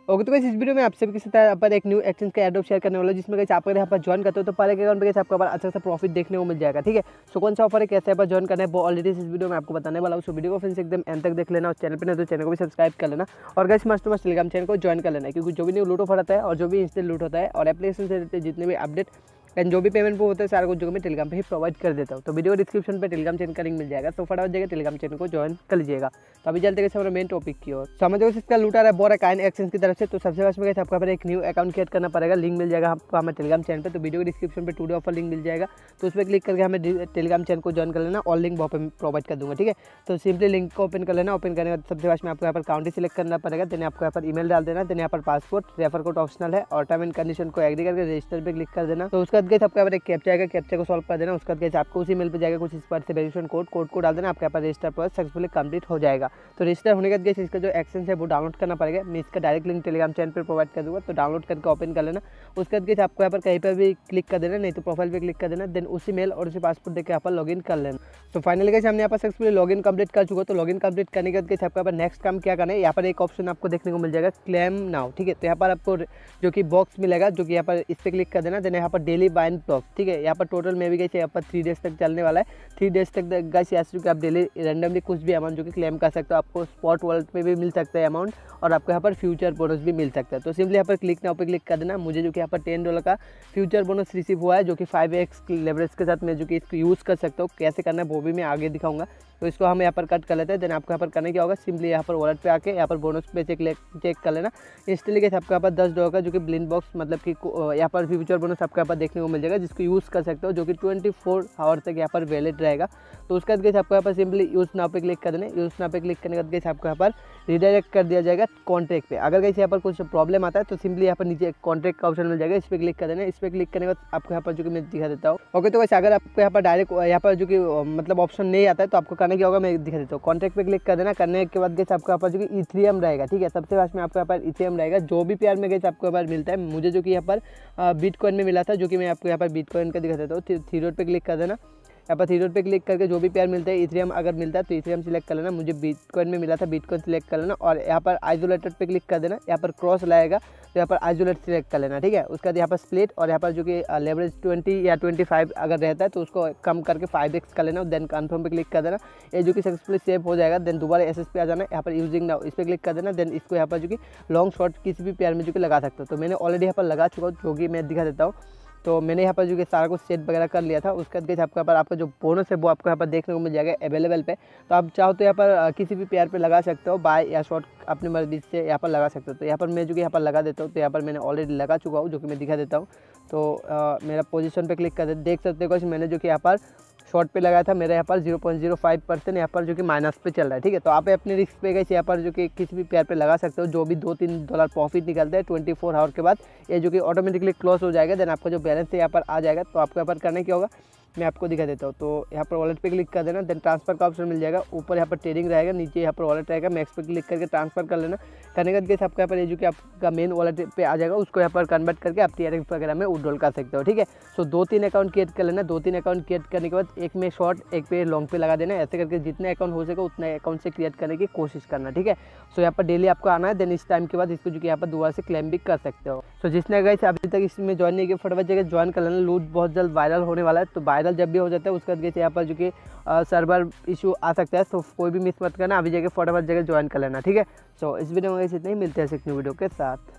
Okay तो guys इस video में आप सभी के साथ यहाँ पर एक न्यू एक्सचेंज का एडोप शेयर करने वाला है, जिसमें गाइस आप अगर यहाँ पर ज्वाइन करते हो तो पहले के अकाउंट पे गाइस आपको अच्छा सा प्रॉफिट देखने को मिल जाएगा। ठीक है, सो कौन सा ऑफर है, कैसे यहाँ पर ज्वाइन करना है, वो ऑलरेडी इस वीडियो में आपको बताने वाला हूँ। सो वीडियो को फिर से एकदम एंड तक देख लेना और चैनल पर नहीं तो चैनल को भी सब्सक्राइब कर लेना और guys must to must telegram channel को ज्वाइन कर लेना है, क्योंकि जो भी न्यू लूट ऑफर आता है और जो भी इंस्टेंट लूट होता है और एप्लीकेशन से रिलेटेड जितने भी अपडेट एंड जो भी पेमेंट वो होता है सारा कुछ जो मैं टेलीग्राम पे ही प्रोवाइड कर देता हूँ। तो वीडियो डिस्क्रिप्शन पे टेलीग्राम चैनल का लिंक मिल जाएगा, तो फटाफट जाएगा टेलीग्राम चैनल को ज्वाइन कर लीजिएगा। तो अभी चलते हैं हमारे मेन टॉपिक की ओर। समझो इसका लूट आ रहा है बोराकाइन एक्सचेंज की तरफ से। तो सबसे फर्स्ट में आपको यहाँ पर एक न्यू अकाउंट क्रिएट करना पड़ेगा, लिंक मिल जाएगा आपको हमारे टेलीग्राम चैनल पे। तो वीडियो डिस्क्रिप्शन पे टुडे ऑफर लिंक मिल जाएगा, तो उस पर क्लिक करके हमें टेलीग्राम चैनल को ज्वाइन कर लेना और लिंक वहाँ पर प्रोवाइड कर दूंगा। ठीक है, तो सिंपली लिंक को ओपन कर लेना। ओपन करने के बाद सबसे फर्स्ट में आपको यहाँ पर काउंटी सिलेक्ट करना पड़ेगा, देन आपको यहाँ पर ईमेल डाल देना, देन यहाँ पर पासपोर्ट, रेफर कोड ऑप्शनल है और टर्म एंड कंडीशन को एग्री करके रजिस्टर पे क्लिक कर देना। तो उसके बाद आपको यहाँ पर एक कैप्चा आएगा, कैप्चा को सॉल्व कर देना। उसके बाद आपको उसी मेल पे जाएगा कुछ इस पर से वेरिफिकेशन कोड को डाल देना, आपके यहाँ पर रजिस्टर प्रोसेस सक्सेसफुली कंप्लीट हो जाएगा। तो रजिस्टर होने के बाद इसका जो एक्सचेंज है वो डाउनलोड करना पड़ेगा। मैं इसका डायरेक्ट लिंक टेलीग्राम चैनल पर प्रोवाइड कर दूंगा, तो डाउनलोड करके ओपन कर लेना। उसके बाद आपको यहाँ पर कहीं पर भी क्लिक कर देना, नहीं तो प्रोफाइल पे क्लिक कर देना, देन उसी मेल और उसी पासपोर्ट देकर यहाँ पर लॉगिन कर लेना। तो फाइनली गाइस हमने यहाँ पर सक्सेसफुली लॉगिन कंप्लीट कर चुका। तो लॉगिन कंप्लीट करने के बाद आपको यहाँ पर नेक्स्ट काम क्या करना है, यहाँ पर एक ऑप्शन आपको देखने को मिल जाएगा क्लेम नाउ। ठीक है, तो यहाँ पर आपको जो कि बॉक्स मिलेगा, जो कि यहाँ पर इस पर क्लिक कर देना, देन यहाँ पर डेली बाइंड ब्लॉक। ठीक है, यहाँ पर टोटल में भी गाइस यहाँ पर 3 डेज तक चलने वाला है। 3 डेज तक गाइस यहाँ से आप डेली रैंडमली कुछ भी अमाउंट जो कि क्लेम कर सकते हो। आपको स्पॉट वॉलेट पे भी मिल सकता है अमाउंट और आपको यहाँ पर फ्यूचर बोनस भी मिल सकता है। तो सिंपली यहाँ पर क्लिक नाउ पे क्लिक कर देना। मुझे जो कि यहाँ पर $10 का फ्यूचर बोनस रिसीव हुआ है, जो कि 5x लेवरेज के साथ मैं जो कि इसको यूज़ कर सकता हूँ। कैसे करना है वो भी मैं आगे दिखाऊंगा। तो इसको हम यहाँ पर कट कर लेते हैं। देन आपको यहाँ पर करने क्या होगा, सिंपली यहाँ पर वॉलेट पे आके यहाँ पर बोनस पे चेक कर लेना। इंस्टेंटली कैसे आपको यहाँ पर $10 का जो कि ब्लिंक बॉक्स मतलब कि यहाँ पर फ्यूचर बोनस आपको यहाँ पर देखने को मिल जाएगा, जिसको यूज़ कर सकते हो, जो कि 24 आवर तक यहाँ पर वैलिड रहेगा। तो उसके बाद आपको यहाँ पर सिंपली यूज़ नाउ पे क्लिक कर देना। यूज़ नाउ पे क्लिक करने के बाद आपको यहाँ पर रिडायरेक्ट कर दिया जाएगा कॉन्ट्रैक्ट पे। अगर गाइस यहाँ पर कुछ प्रॉब्लम आता है तो सिंपली यहाँ पर नीचे कॉन्ट्रैक्ट का ऑप्शन मिल जाएगा, इस पर क्लिक कर देना। इस पर क्लिक करने के बाद आपको यहाँ पर जो कि मैं दिखा देता हूँ। ओके, तो वैसे अगर आपको यहाँ पर डायरेक्ट यहाँ पर जो कि मतलब ऑप्शन नहीं आता है तो आपको करना क्या होगा, मैं दिखा देता हूँ। कॉन्ट्रैक्ट पे क्लिक कर देना। करने के बाद गाइस आपको यहाँ पर जो कि इथेरियम रहेगा। ठीक है, सबसे लास्ट में आपको यहाँ पर इथेरियम रहेगा। जो भी पेयर में गाइस आपको यहाँ पर मिलता है, मुझे जो कि यहाँ पर बिटकॉइन में मिला था, जो कि मैं आपको यहाँ पर बिटकॉइन का दिखा देता हूँ। थ्री डॉट पे क्लिक कर देना। यहाँ पर थ्री डॉट पे क्लिक करके जो भी पेयर मिलता है, इथेरियम अगर मिलता है तो इथेरियम सिलेक्ट कर लेना। मुझे बिटकॉइन में मिला था, बिटकॉइन सिलेक्ट कर लेना और यहाँ पर आइसोलेटेड पे क्लिक कर देना। यहाँ पर क्रॉस लाएगा तो यहाँ पर आइसोलेट सिलेक्ट कर लेना। ठीक है, उसके बाद यहाँ पर स्प्लिट और यहाँ पर जो कि लेवरेज 20 या 25 अगर रहता है तो उसको कम करके 5x कर लेना। देन कन्फर्म पे क्लिक कर देना। ये जो कि सक्सेसफुली सेव हो जाएगा। देन दोबारा एसएस पे आ जाना, यहाँ पर यूजिंग नाउ इस पर क्लिक कर देना। देन इसको यहाँ पर जो कि लॉन्ग शॉर्ट किसी भी पेयर में जो कि लगा सकते हो। तो मैंने ऑलरेडी यहाँ पर लगा चुका हूँ, जो कि मैं दिखा देता हूँ। तो मैंने यहाँ पर जो कि सारा कुछ सेट वगैरह कर लिया था। उसके बाद आपको यहाँ पर आपका जो बोनस है वो आपको यहाँ पर देखने को मिल जाएगा अवेलेबल पे। तो आप चाहो तो यहाँ पर किसी भी पेयर पे लगा सकते हो, बाय या शॉर्ट अपनी मर्जी से यहाँ पर लगा सकते हो। तो यहाँ पर मैं जो कि यहाँ पर लगा देता हूँ। तो यहाँ पर मैंने ऑलरेडी लगा चुका हूँ, जो कि मैं दिखा देता हूँ। तो मेरा पोजीशन पे क्लिक कर देख सकते हो, मैंने जो कि यहाँ पर शॉर्ट पे लगाया था, मेरा यहाँ पर 0.05% यहाँ पर जो कि माइनस पे चल रहा है। ठीक है, तो आप अपने रिस्क पे गए यहाँ पर जो कि किसी भी पेयर पे लगा सकते हो। जो भी $2-3 प्रॉफिट निकलता है 24 आवर के बाद, ये जो कि ऑटोमेटिकली क्लोज हो जाएगा। देन आपका जो बैलेंस है यहाँ पर आ जाएगा। तो आपको यहाँ पर करना क्या होगा, मैं आपको दिखा देता हूँ। तो यहाँ पर वॉलेट पे क्लिक कर देना। देन ट्रांसफर का ऑप्शन मिल जाएगा। ऊपर यहाँ पर ट्रेडिंग रहेगा, नीचे यहाँ पर वॉलेट रहेगा। मैक्स पे क्लिक करके ट्रांसफर कर लेना। करने के बाद आपको यहाँ पर जो कि आपका मेन वॉलेट पे आ जाएगा, उसको यहाँ पर कन्वर्ट करके आप TRX वगैरह में विड्रॉल कर सकते हो। ठीक है, सो 2-3 अकाउंट क्रिएट कर लेना। 2-3 अकाउंट क्रिएट करने के बाद एक में शॉर्ट एक पे लॉन्ग पे लगा देना। ऐसे करके जितने अकाउंट हो सके उतने अकाउंट से क्रिएट करने की कोशिश करना। ठीक है, सो यहाँ पर डेली आपको आना है। देन इस टाइम के बाद इसको जो कि यहाँ पर दोबारा से क्लेम भी कर सकते हो। सो जिसने गाइस अभी तक इसमें ज्वाइन नहीं किया, फटाफट जगह ज्वाइन कर लेना। लूट बहुत जल्द वायरल होने वाला है। तो वायरल जब भी हो जाता है उसके बाद यहाँ पर जो कि सर्वर इशू आ सकता है, तो कोई भी मिस मत करना। अभी जगह फटाफट जगह ज्वाइन कर लेना। ठीक है, सो इस वीडियो में इतना ही, मिलते हैं एक न्यू वीडियो के साथ।